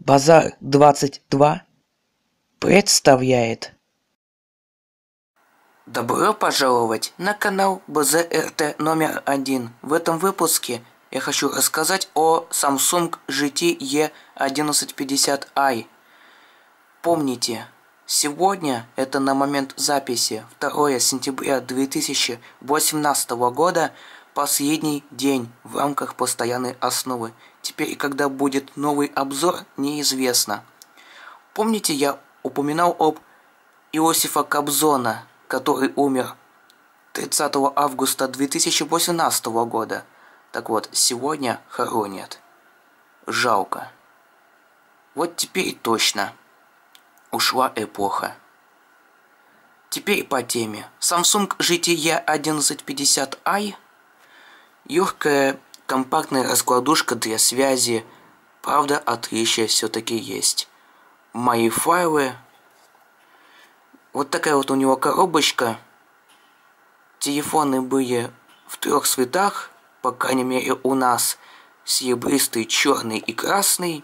Базар 22 представляет. Добро пожаловать на канал БЗРТ номер 1. В этом выпуске я хочу рассказать о Samsung GT E1150i. Помните, сегодня, это на момент записи, 2 сентября 2018 года, последний день в рамках постоянной основы. Теперь, когда будет новый обзор, неизвестно. Помните, я упоминал об Иосифа Кобзона, который умер 30 августа 2018 года. Так вот, сегодня хоронят. Жалко. Вот теперь точно ушла эпоха. Теперь по теме. Samsung GT E1150i. Легкая компактная раскладушка для связи. Правда, отличия все-таки есть. Мои файлы. Вот такая вот у него коробочка. Телефоны были в 3 цветах. По крайней мере у нас. Серебристый, черный и красный.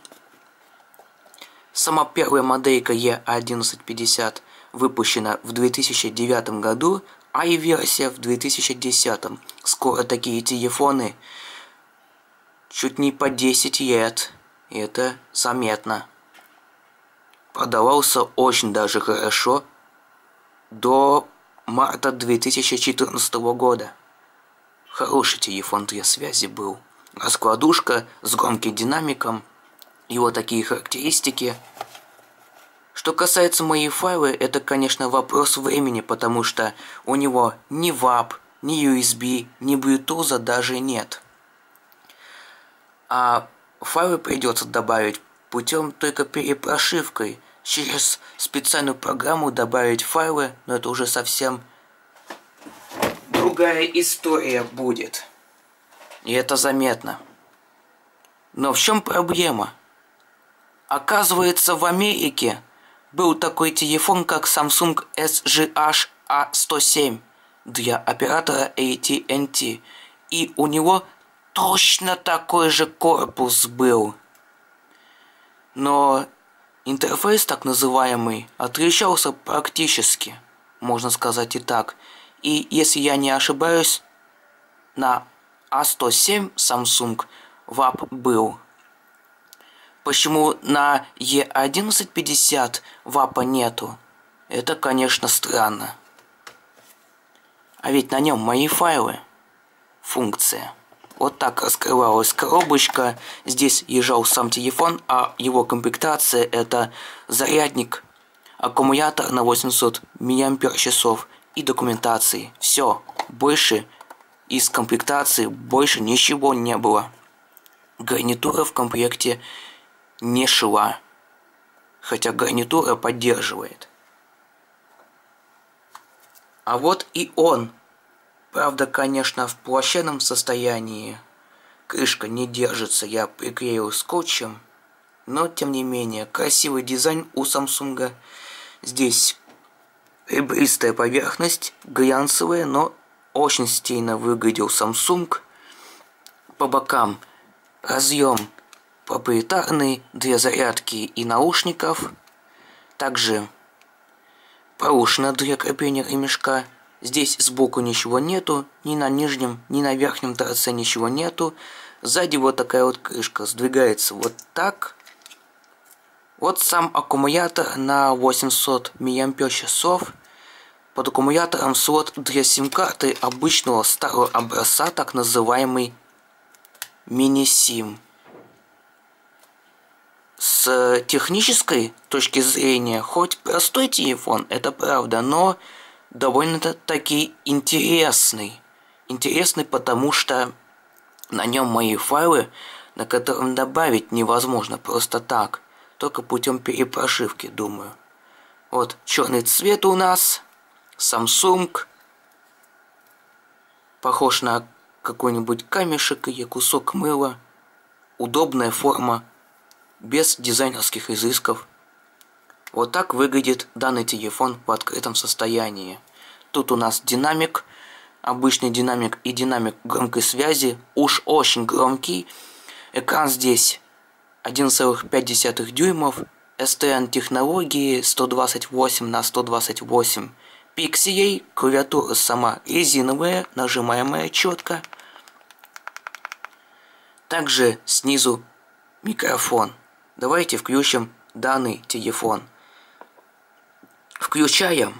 Сама первая моделька E1150 выпущена в 2009 году, а и версия в 2010. Скоро такие телефоны чуть не по 10 лет. И это заметно. Продавался очень даже хорошо до марта 2014 года. Хороший телефон для связи был. Раскладушка с громким динамиком. Его такие характеристики. Что касается моих файлов, это, конечно, вопрос времени, потому что у него ни WAP, ни USB, ни Bluetooth даже нет. А файлы придется добавить путем только перепрошивкой. Через специальную программу добавить файлы, но это уже совсем другая история будет. И это заметно. Но в чем проблема? Оказывается, в Америке был такой телефон, как Samsung SGH A107 для оператора AT&T. И у него точно такой же корпус был. Но интерфейс, так называемый, отличался практически, можно сказать и так. И если я не ошибаюсь, на A107 Samsung WAP был. Почему на E1150 WAP нету? Это, конечно, странно. А ведь на нем мои файлы. Функция. Вот так раскрывалась коробочка. Здесь лежал сам телефон, а его комплектация это зарядник, аккумулятор на 800 мАч и документации. Все. Больше из комплектации больше ничего не было. Гарнитура в комплекте не шла, хотя гарнитура поддерживает. А вот и он. Правда, конечно, в плачевном состоянии. Крышка не держится, я приклеил скотчем. Но, тем не менее, красивый дизайн у Samsung. Здесь ребристая поверхность, глянцевая, но очень стильно выглядел Samsung. По бокам разъем проприетарный для зарядки и наушников. Также проушина для крепления ремешка. Здесь сбоку ничего нету, ни на нижнем, ни на верхнем торце ничего нету. Сзади вот такая вот крышка сдвигается вот так. Вот сам аккумулятор на 800 мАч. Под аккумулятором слот для сим-карты обычного старого образца, так называемый мини-сим. С технической точки зрения, хоть простой телефон, это правда, но довольно-таки интересный. Интересный, потому что на нем мои файлы, на котором добавить невозможно просто так, только путем перепрошивки, думаю. Вот черный цвет у нас, Samsung, похож на какой-нибудь камешек или кусок мыла, удобная форма, без дизайнерских изысков. Вот так выглядит данный телефон в открытом состоянии. Тут у нас динамик, обычный динамик и динамик громкой связи, уж очень громкий. Экран здесь 1,5 дюймов, STN технологии 128 на 128 пикселей, клавиатура сама резиновая, нажимаемая четко. Также снизу микрофон. Давайте включим данный телефон. Включаем.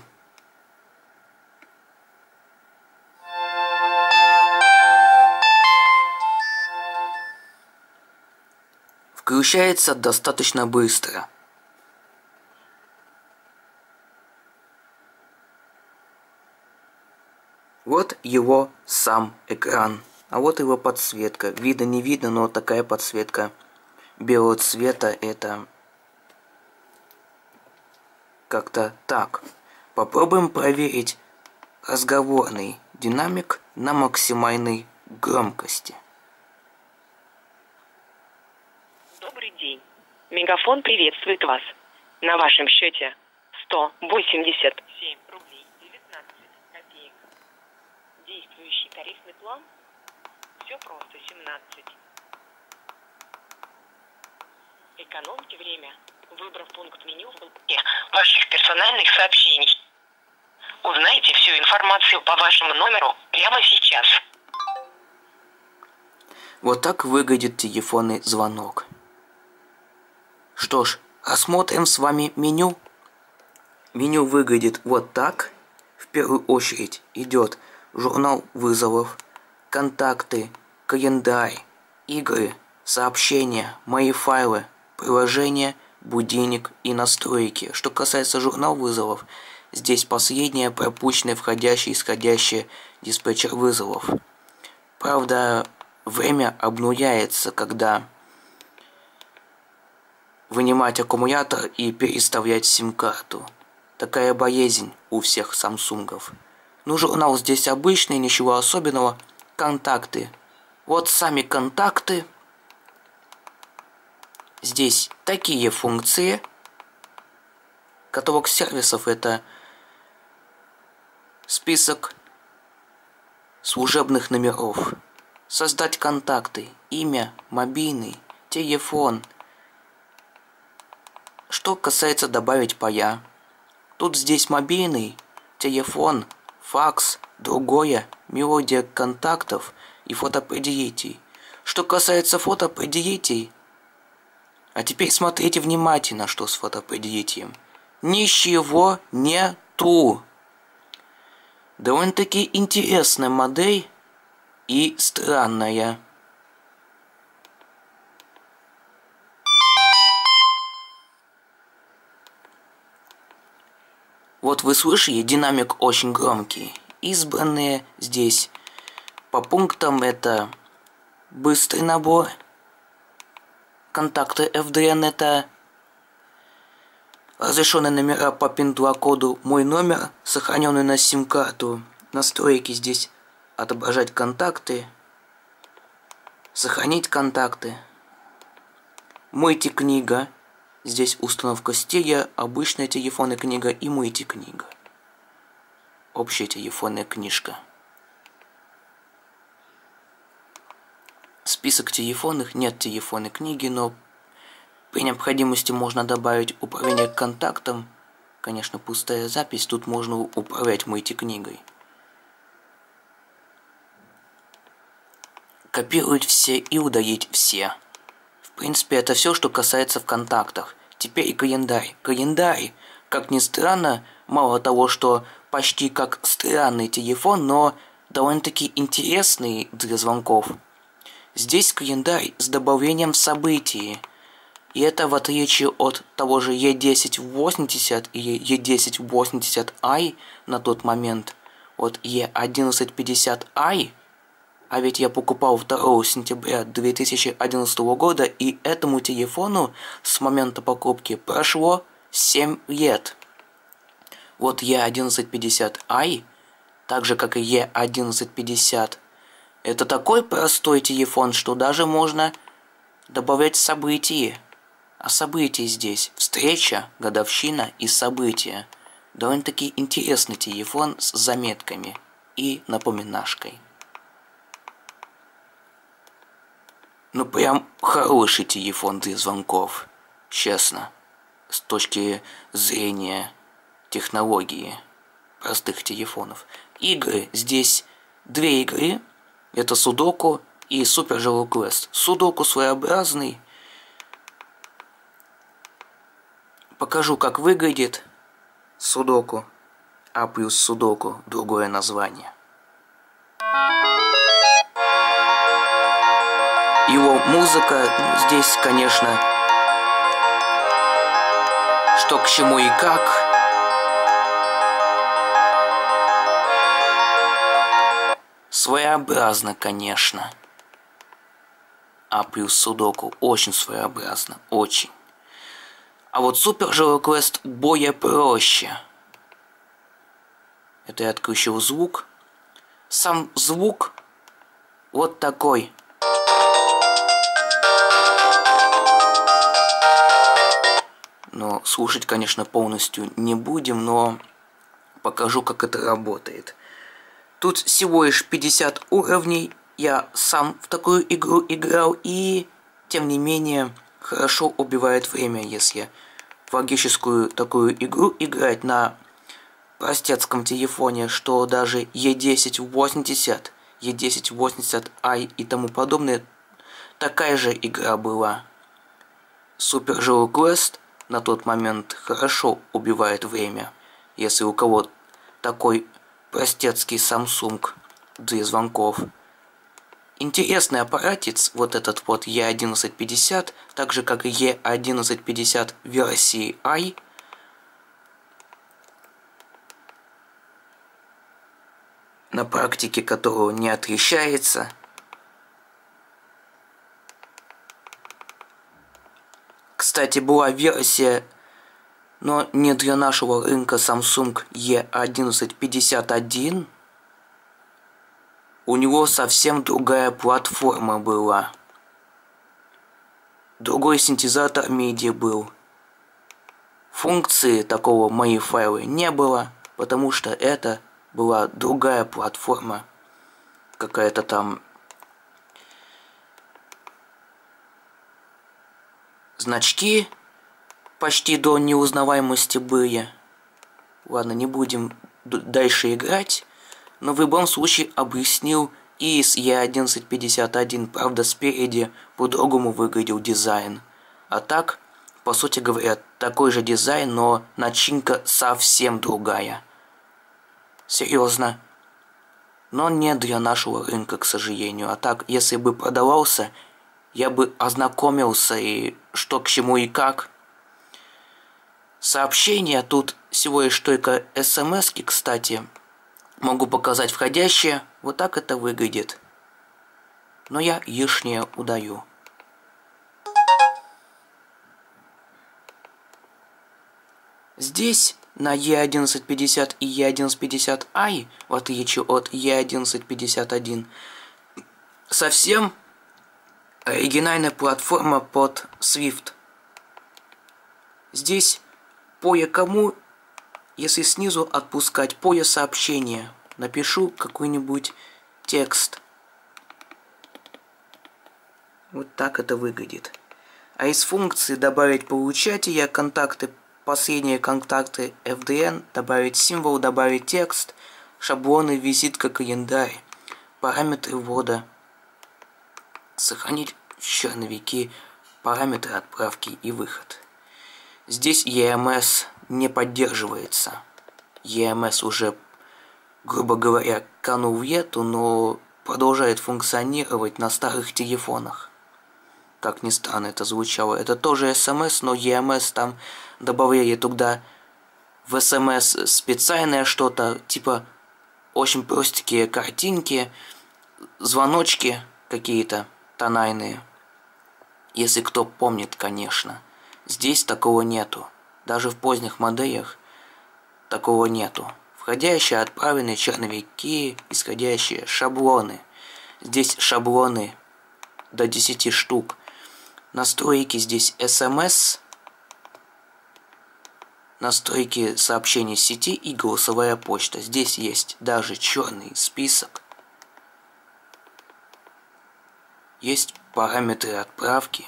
Включается достаточно быстро. Вот его сам экран. А вот его подсветка. Видно, не видно, но такая подсветка белого цвета. Это как-то так. Попробуем проверить разговорный динамик на максимальной громкости. Добрый день. Мегафон приветствует вас. На вашем счете 187 рублей 19 копеек. Действующий тарифный план. Все просто 17. Экономьте время, выбрав пункт меню в блоке ваших персональных сообщений. Узнайте всю информацию по вашему номеру прямо сейчас. Вот так выглядит телефонный звонок. Что ж, осмотрим с вами меню. Меню выглядит вот так. В первую очередь идет журнал вызовов, контакты, календарь, игры, сообщения, мои файлы, приложения, будильник и настройки. Что касается журнала вызовов, здесь последнее пропущенное входящее и исходящее диспетчер вызовов. Правда, время обнуляется, когда вынимать аккумулятор и переставлять сим-карту. Такая болезнь у всех самсунгов. Ну, журнал здесь обычный, ничего особенного. Контакты. Вот сами контакты. Здесь такие функции. Каталог сервисов — это список служебных номеров. Создать контакты. Имя, мобильный, телефон. Что касается добавить поля. Тут здесь мобильный, телефон, факс, другое, мелодия контактов и фотоопределителей. Что касается фотоопределителей, а теперь смотрите внимательно, что с фотоопределителем. Ничего нету. Довольно-таки интересная модель и странная. Вот вы слышали, динамик очень громкий. Избранные здесь по пунктам — это быстрый набор. Контакты FDN — это разрешенные номера по пин-2-коду. Мой номер, сохраненный на сим-карту. Настройки здесь отображать контакты. Сохранить контакты. Мультикнига. Здесь установка стиля, обычная телефонная книга и мультикнига. Общая телефонная книжка. Список телефонных, нет телефонной книги, но при необходимости можно добавить управление контактом. Конечно, пустая запись, тут можно управлять мультикнигой. Копировать все и удалить все. В принципе, это все, что касается в контактах. Теперь календарь. Календарь, как ни странно, мало того, что почти как странный телефон, но довольно-таки интересный для звонков. Здесь календарь с добавлением событий. И это в отличие от того же E1080 или E1080i на тот момент, от E1150i, а ведь я покупал 2 сентября 2011 года, и этому телефону с момента покупки прошло 7 лет. Вот E1150i, так же как и E1150, это такой простой телефон, что даже можно добавлять события. А события здесь встреча, годовщина и события. Довольно-таки интересный телефон с заметками и напоминашкой. Ну прям хороший телефон для звонков, честно, с точки зрения технологии простых телефонов. Игры. Здесь две игры. Это Судоку и Super Hero Quest. Судоку своеобразный. Покажу, как выглядит Судоку. А плюс Судоку другое название. Его музыка, здесь, конечно, что к чему и как. Своеобразно, конечно. А плюс Судоку очень своеобразно, очень. А вот Super Hero Quest более проще. Это я отключил звук. Сам звук вот такой. Но слушать, конечно, полностью не будем, но покажу, как это работает. Тут всего лишь 50 уровней. Я сам в такую игру играл, и тем не менее хорошо убивает время, если в логическую такую игру играть на простецком телефоне, что даже E1080, E1080i и тому подобное, такая же игра была. Super Hero Quest на тот момент хорошо убивает время, если у кого такой простецкий Samsung для звонков. Интересный аппаратец, вот этот вот E1150, так же как и E1150 версии i. На практике которого не отличается. Кстати, была версия, но не для нашего рынка, Samsung E1151. У него совсем другая платформа была. Другой синтезатор MIDI был. Функции такого мои файлы не было, потому что это была другая платформа. Какая-то там значки почти до неузнаваемости были. Ладно, не будем дальше играть. Но в любом случае объяснил и с E1151, правда спереди по-другому выглядел дизайн. А так, по сути говоря, такой же дизайн, но начинка совсем другая. Серьезно. Но не для нашего рынка, к сожалению. А так, если бы продавался, я бы ознакомился и что к чему и как. Сообщения тут всего лишь только смс-ки, кстати. Могу показать входящие. Вот так это выглядит. Но я лишнее удалю. Здесь на E1150 и E1150i, в отличие от E1151, совсем оригинальная платформа под Swift. Здесь по кому, если снизу отпускать поле сообщения, напишу какой-нибудь текст. Вот так это выглядит. А из функции добавить получателя, контакты, последние контакты FDN, добавить символ, добавить текст, шаблоны, визитка, календарь, параметры ввода, сохранить в черновики, параметры отправки и выход. Здесь EMS не поддерживается. EMS уже, грубо говоря, канул в лету, но продолжает функционировать на старых телефонах. Как ни странно это звучало. Это тоже SMS, но EMS там добавляли туда в SMS специальное что-то, типа очень простенькие картинки, звоночки какие-то тональные. Если кто помнит, конечно. Здесь такого нету. Даже в поздних моделях такого нету. Входящие, отправленные черновики, исходящие, шаблоны. Здесь шаблоны до 10 штук. Настройки здесь SMS, настройки сообщений сети и голосовая почта. Здесь есть даже черный список. Есть Параметры отправки.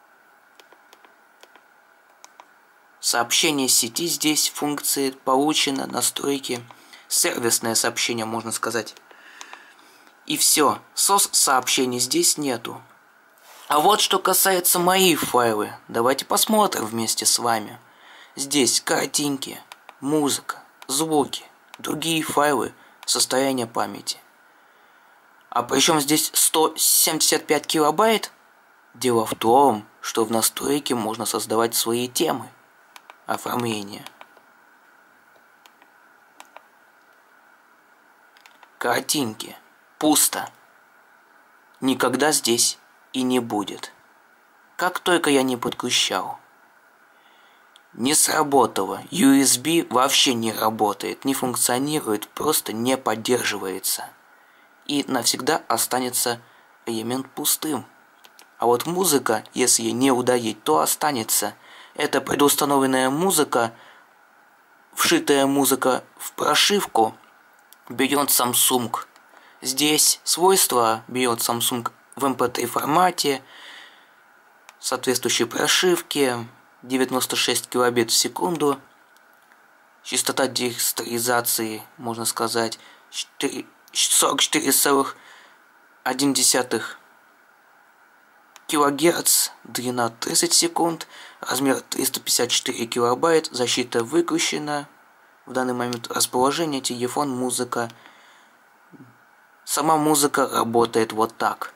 Сообщение сети здесь, функции получено, настройки. Сервисное сообщение, можно сказать. И все. SOS сообщений здесь нету. А вот что касается моих файлов. Давайте посмотрим вместе с вами. Здесь картинки, музыка, звуки, другие файлы, состояние памяти. А причем здесь 175 килобайт? Дело в том, что в настройке можно создавать свои темы. Оформление. Картинки. Пусто. Никогда здесь и не будет. Как только я не подключал. Не сработало. USB вообще не работает, не функционирует, просто не поддерживается. И навсегда останется элемент пустым. А вот музыка, если не удалить, то останется. Это предустановленная музыка, вшитая музыка в прошивку, берет Samsung. Здесь свойства берет Samsung в MP3 формате, соответствующей прошивки, 96 килобит в секунду, частота дестеризации, можно сказать, 44,1 килогерц, длина 30 секунд, размер 354 килобайт, защита выключена. В данный момент расположение, телефон, музыка. Сама музыка работает вот так.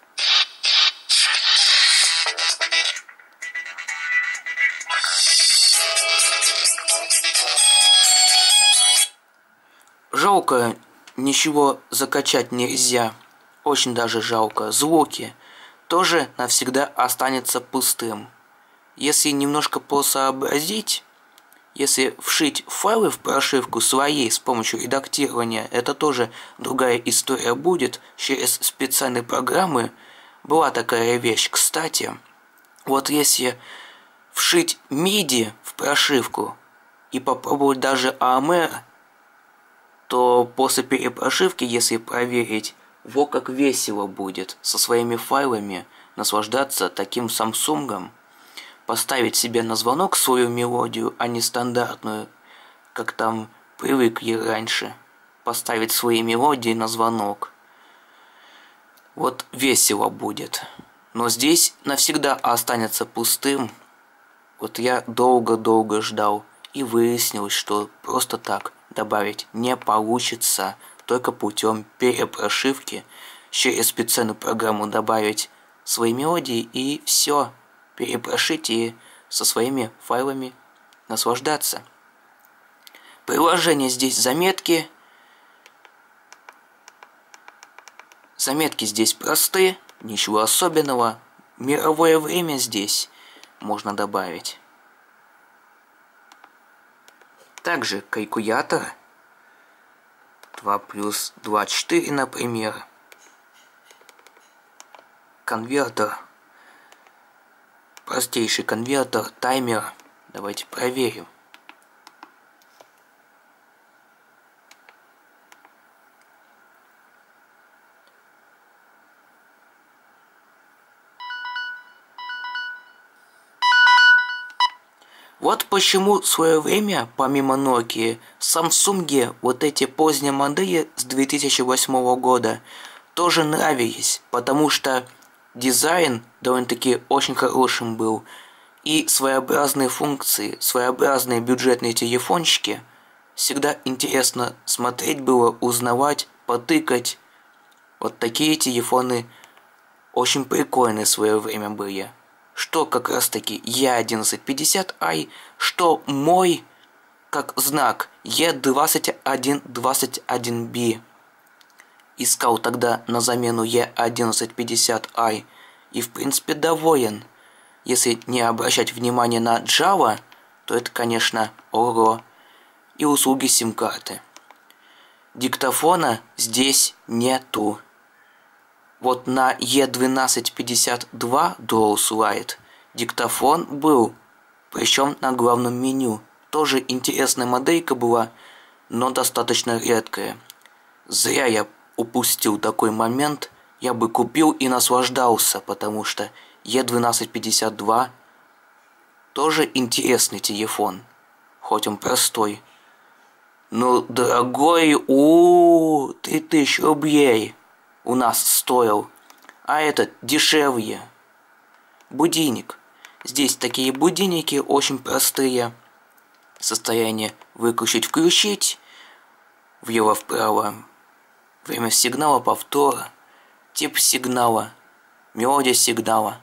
Жалко, ничего закачать нельзя. Очень даже жалко. Звуки тоже навсегда останется пустым. Если немножко посообразить, если вшить файлы в прошивку своей с помощью редактирования, это тоже другая история будет. Через специальные программы была такая вещь. Кстати, вот если вшить MIDI в прошивку и попробовать даже AMR, то после перепрошивки, если проверить, во как весело будет со своими файлами наслаждаться таким Самсунгом, поставить себе на звонок свою мелодию, а не стандартную, как там привыкли раньше, поставить свои мелодии на звонок. Вот весело будет. Но здесь навсегда останется пустым. Вот я долго-долго ждал, и выяснилось, что просто так добавить не получится, только путем перепрошивки через специальную программу добавить свои мелодии и все, перепрошить и со своими файлами наслаждаться. Приложение здесь заметки. Заметки здесь простые, ничего особенного. Мировое время здесь можно добавить. Также калькулятор 2 плюс 2, 4, например. Конвертер. Простейший конвертер, таймер. Давайте проверим. Вот почему в свое время, помимо Nokia, Samsung вот эти поздние модели с 2008 года тоже нравились, потому что дизайн довольно-таки очень хорошим был, и своеобразные функции, своеобразные бюджетные телефончики всегда интересно смотреть было, узнавать, потыкать. Вот такие телефоны очень прикольные в свое время были. Что как раз таки E1150i, что мой, как знак, E2121B. Искал тогда на замену E1150i и в принципе доволен. Если не обращать внимания на Java, то это, конечно, ого. И услуги сим-карты. Диктофона здесь нету. Вот на E1252 Dual Slide диктофон был, причем на главном меню. Тоже интересная моделька была, но достаточно редкая. Зря я упустил такой момент, я бы купил и наслаждался, потому что Е1252 тоже интересный телефон, хоть он простой. Но дорогой, 3000 рублей у нас стоил, а этот дешевле. Будильник. Здесь такие будильники очень простые. Состояние выключить-включить, влево-вправо. Время сигнала, повтора, тип сигнала, мелодия сигнала.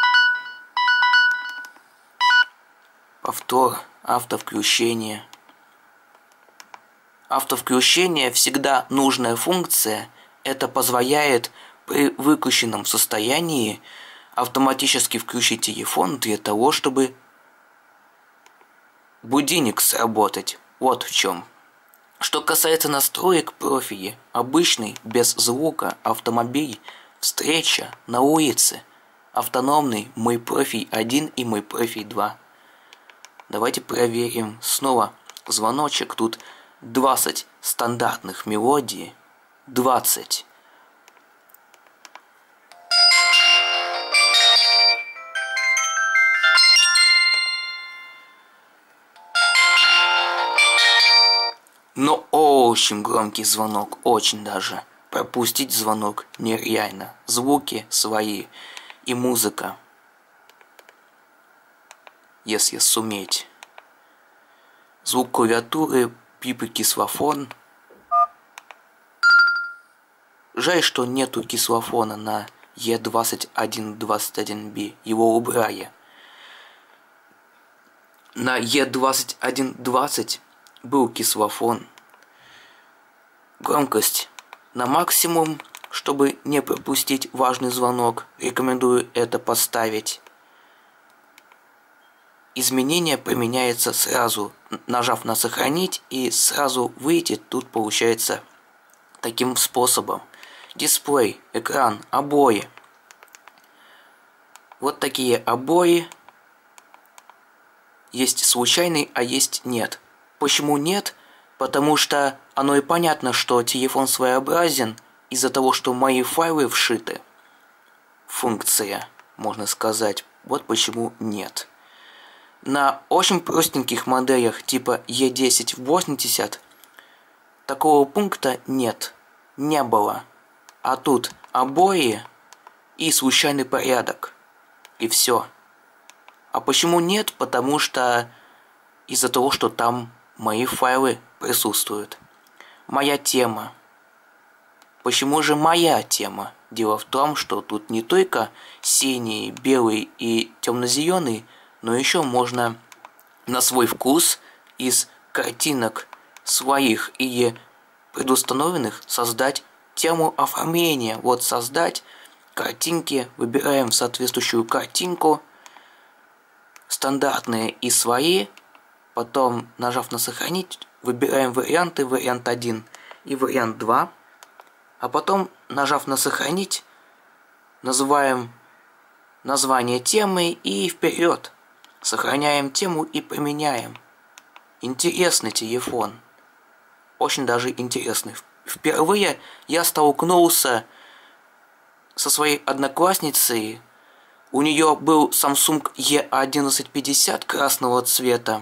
Повтор, автовключение. Автовключение всегда нужная функция. Это позволяет при выключенном состоянии автоматически включить телефон для того, чтобы будильник сработать. Вот в чем. Что касается настроек профиля, обычный, без звука, автомобиль, встреча на улице, автономный, мой профиль 1 и мой профиль 2. Давайте проверим снова звоночек. Тут 20 стандартных мелодий. 20. Но очень громкий звонок, очень даже. Пропустить звонок нереально. Звуки свои и музыка. Если суметь. Звук клавиатуры, пипы-кислофон. Жаль, что нету кислофона на Е2121B. Его убрали. На Е2120 был кислофон. Громкость на максимум, чтобы не пропустить важный звонок. Рекомендую это поставить. Изменение применяется сразу, нажав на «Сохранить», и сразу выйти. Тут получается таким способом. Дисплей, экран, обои. Вот такие обои. Есть случайный, а есть нет. Почему нет? Потому что оно и понятно, что телефон своеобразен из-за того, что мои файлы вшиты. Функция, можно сказать. Вот почему нет. На очень простеньких моделях типа E1080 такого пункта нет. Не было. А тут обои и случайный порядок. И все. А почему нет? Потому что из-за того, что там мои файлы присутствуют. Моя тема. Почему же моя тема? Дело в том, что тут не только синий, белый и темно-зеленый, но еще можно на свой вкус из картинок своих или предустановленных создать тему оформления. Вот создать картинки, выбираем соответствующую картинку, стандартные и свои. Потом, нажав на «Сохранить», выбираем варианты, вариант 1 и вариант 2. А потом, нажав на «Сохранить», называем название темы и вперед. Сохраняем тему и применяем. Интересный телефон. Очень даже интересный. Впервые я столкнулся со своей одноклассницей. У нее был Samsung E1150 красного цвета.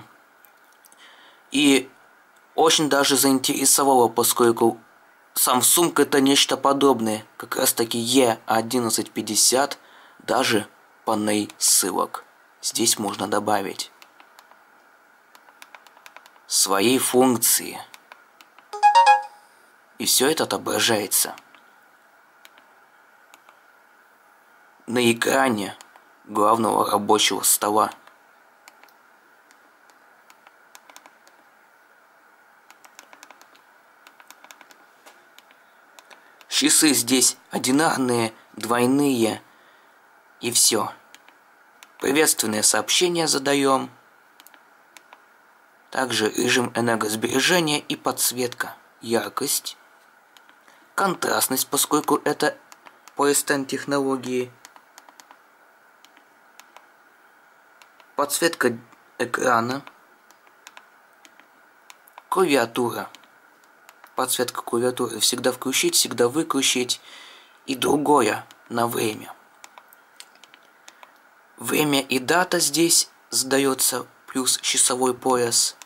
И очень даже заинтересовало, поскольку Samsung это нечто подобное. Как раз таки E1150, даже панель ссылок. Здесь можно добавить свои функции. И все это отображается на экране главного рабочего стола. Часы здесь одинарные, двойные, и все. Приветственные сообщения задаем. Также режим энергосбережения и подсветка. Яркость. Контрастность, поскольку это по PSTN технологии. Подсветка экрана. Клавиатура. Подсветка клавиатуры всегда включить, всегда выключить. и другое на время. Время и дата здесь задается плюс часовой пояс.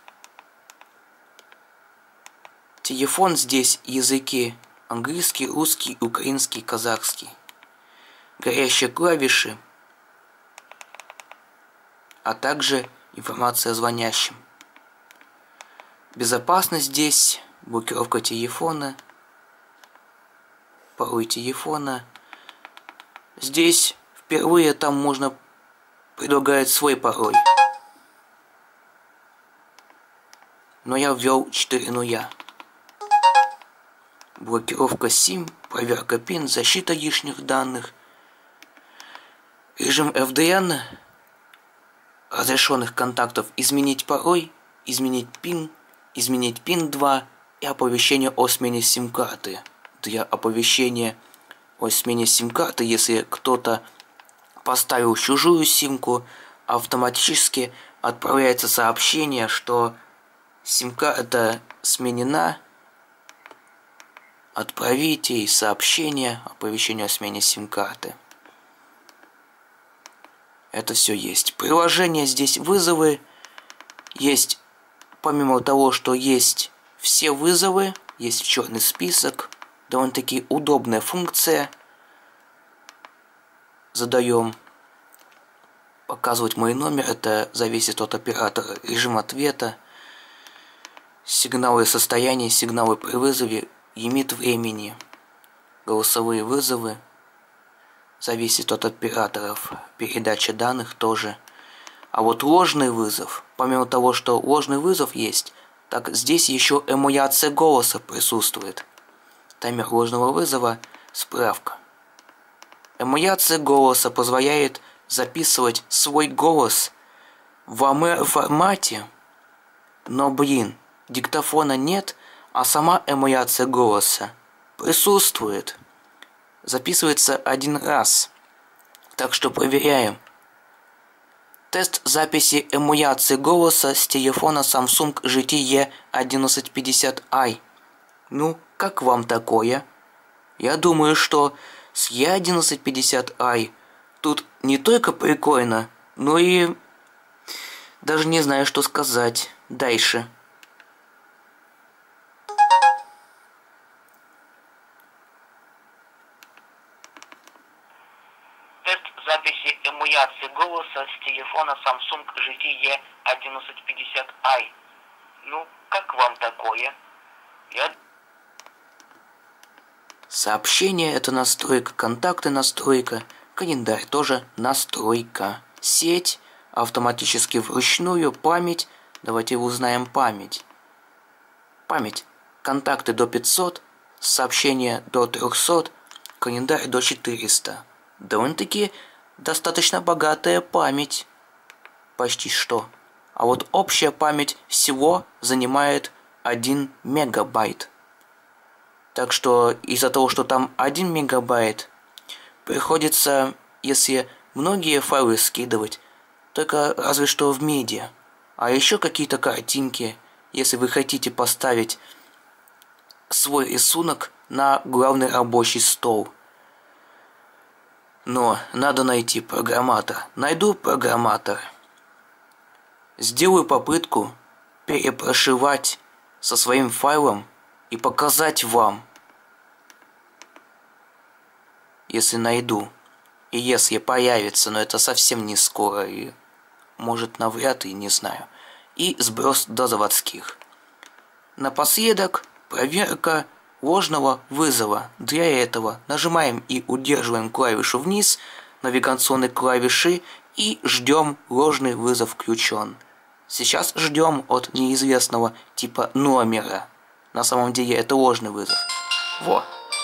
Телефон здесь языки английский, русский, украинский, казахский. Горящие клавиши, а также информация о звонящем. Безопасность здесь, блокировка телефона, пароль телефона. Здесь впервые там можно предлагать свой пароль. Но я ввел 4 нуля. Блокировка SIM, проверка PIN, защита лишних данных. Режим FDN, разрешенных контактов, изменить пароль, изменить PIN 2 и оповещение о смене сим-карты. Для оповещения о смене сим-карты, если кто-то поставил чужую симку, автоматически отправляется сообщение, что сим-карта сменена. Отправите сообщение, оповещение о смене сим-карты. Это все есть. Приложение здесь вызовы. Есть, помимо того, что есть все вызовы, есть черный список. Довольно-таки удобная функция. Задаем. Показывать мой номер. Это зависит от оператора. Режим ответа. Сигналы состояния, сигналы при вызове. Лимит времени. Голосовые вызовы. Зависит от операторов. Передача данных тоже. А вот ложный вызов, помимо того, что ложный вызов есть, так здесь еще эмуляция голоса присутствует. Таймер ложного вызова. Справка. Эмуляция голоса позволяет записывать свой голос в AMR формате. Но, диктофона нет, а сама эмуляция голоса присутствует. Записывается один раз. Так что проверяем. Тест записи эмуляции голоса с телефона Samsung GT E1150i. Ну, как вам такое? Я думаю, что с E1150i тут не только прикольно, но и даже не знаю, что сказать. Дальше. Тест записи эмуляции голоса с телефона Samsung GT E1150i. Ну, как вам такое? Сообщение — это настройка, контакты — настройка, календарь тоже настройка. Сеть автоматически вручную, память. Давайте узнаем память. Память. Контакты до 500, сообщения до 300, календарь до 400. Довольно-таки достаточно богатая память. Почти что. А вот общая память всего занимает 1 мегабайт. Так что из-за того, что там 1 мегабайт, приходится, если многие файлы скидывать, только разве что в медиа. А еще какие-то картинки, если вы хотите поставить свой рисунок на главный рабочий стол. Но надо найти программатор. Найду программатор. Сделаю попытку перепрошивать со своим файлом и показать вам. Если найду. И если появится, но это совсем не скоро. И может навряд ли, не знаю. И сброс до заводских. Напоследок проверка ложного вызова. Для этого нажимаем и удерживаем клавишу вниз, навигационной клавиши, и ждем ложный вызов включен. Сейчас ждем от неизвестного типа номера. На самом деле это ложный вызов. Вот.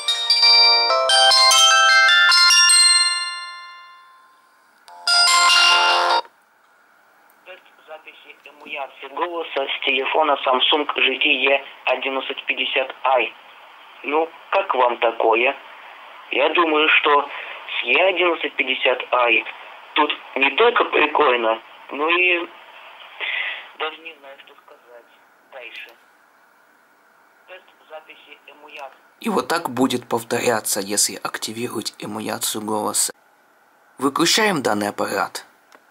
Тест записи эмуляции голоса с телефона Samsung GT E1150i. Ну, как вам такое? Я думаю, что с E1150i тут не только прикольно, но и даже не знаю, что сказать. Дальше. Тест записи эмуляции. И вот так будет повторяться, если активировать эмуляцию голоса. Выключаем данный аппарат.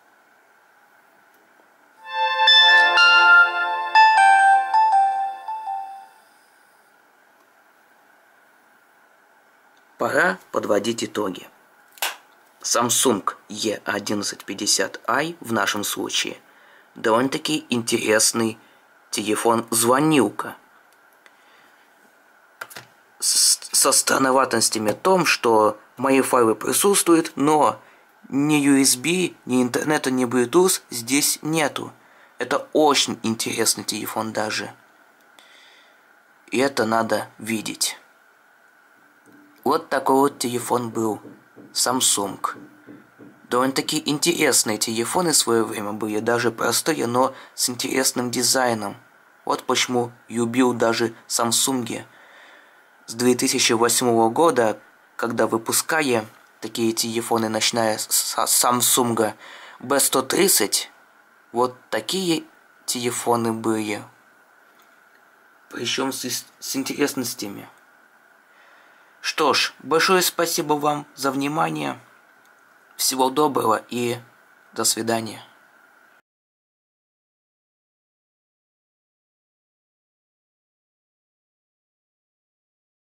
Пора подводить итоги. Samsung E1150i в нашем случае довольно-таки интересный телефон-звонилка. Со странноватостями в том, что мои файлы присутствуют, но ни USB, ни интернета, ни Bluetooth здесь нету. Это очень интересный телефон даже. И это надо видеть. Вот такой вот телефон был. Samsung. Довольно-таки интересные телефоны в свое время были, даже простые, но с интересным дизайном. Вот почему любил даже Samsung. С 2008 года, когда выпускали такие телефоны, начиная с Samsung B130, вот такие телефоны были. Причем с интересностями. Что ж, большое спасибо вам за внимание. Всего доброго и до свидания.